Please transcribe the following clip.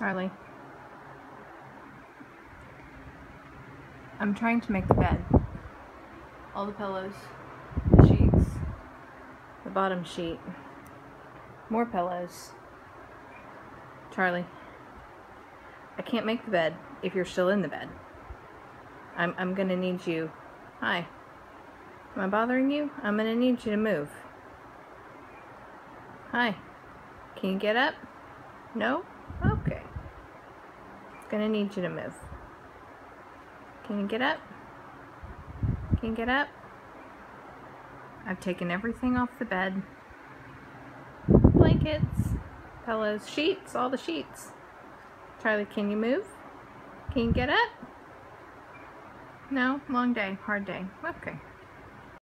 Charlie. I'm trying to make the bed. All the pillows, the sheets, the bottom sheet, more pillows. Charlie, I can't make the bed if you're still in the bed. I'm gonna need you. Hi. Am I bothering you? I'm gonna need you to move. Hi. Can you get up? No? Okay. Gonna need you to move. Can you get up? Can you get up? I've taken everything off the bed. Blankets, pillows, sheets, all the sheets. Charlie, can you move? Can you get up? No? Long day, hard day. Okay.